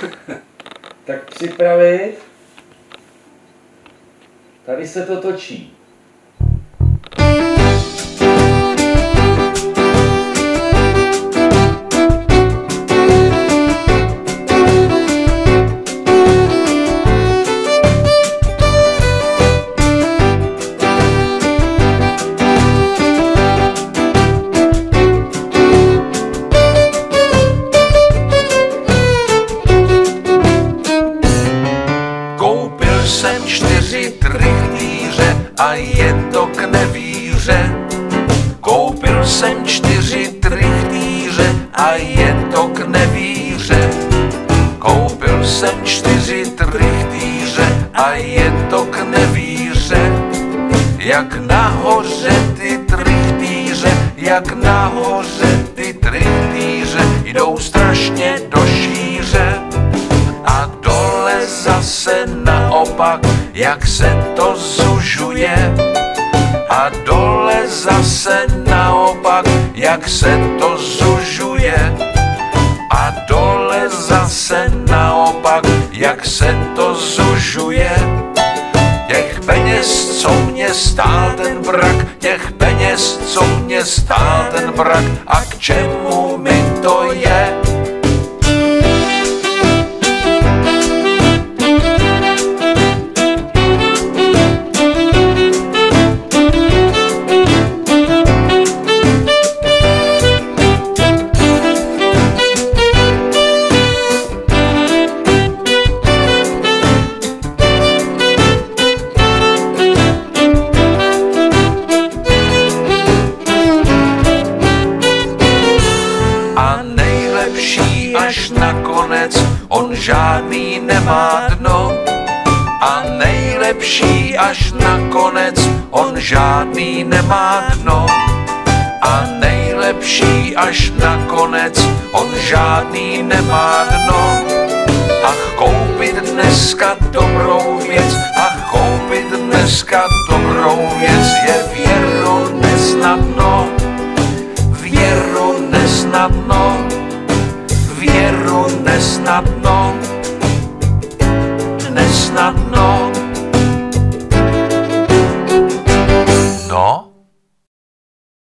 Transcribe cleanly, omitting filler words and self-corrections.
Tak připravit. Tady se to točí. Koupil jsem 4 trychtýře a je to k nevíře. Koupil jsem 4 trychtýře a je to k nevíře. Koupil jsem 4 trychtýře a je to k nevíře. Jak nahoře ty trychtýře, jak nahoře ty trychtýře jdou strašně do šíře. A dole zase naopak, jak se to zužuje. A dole zase naopak, jak se to zužuje. A dole zase naopak, jak se to zužuje. Těch peněz, co mě stál ten brak, těch peněz, co mě stál ten brak, a k čemu mi to je? Až nakonec on žádný nemá dno. A nejlepší až nakonec on žádný nemá dno. A nejlepší až nakonec on žádný nemá dno. Ach, koupit dneska dobrou věc, ach, koupit dneska dobrou věc je věru nesnadno, věru nesnadno, věru nesnadno, nesnadno.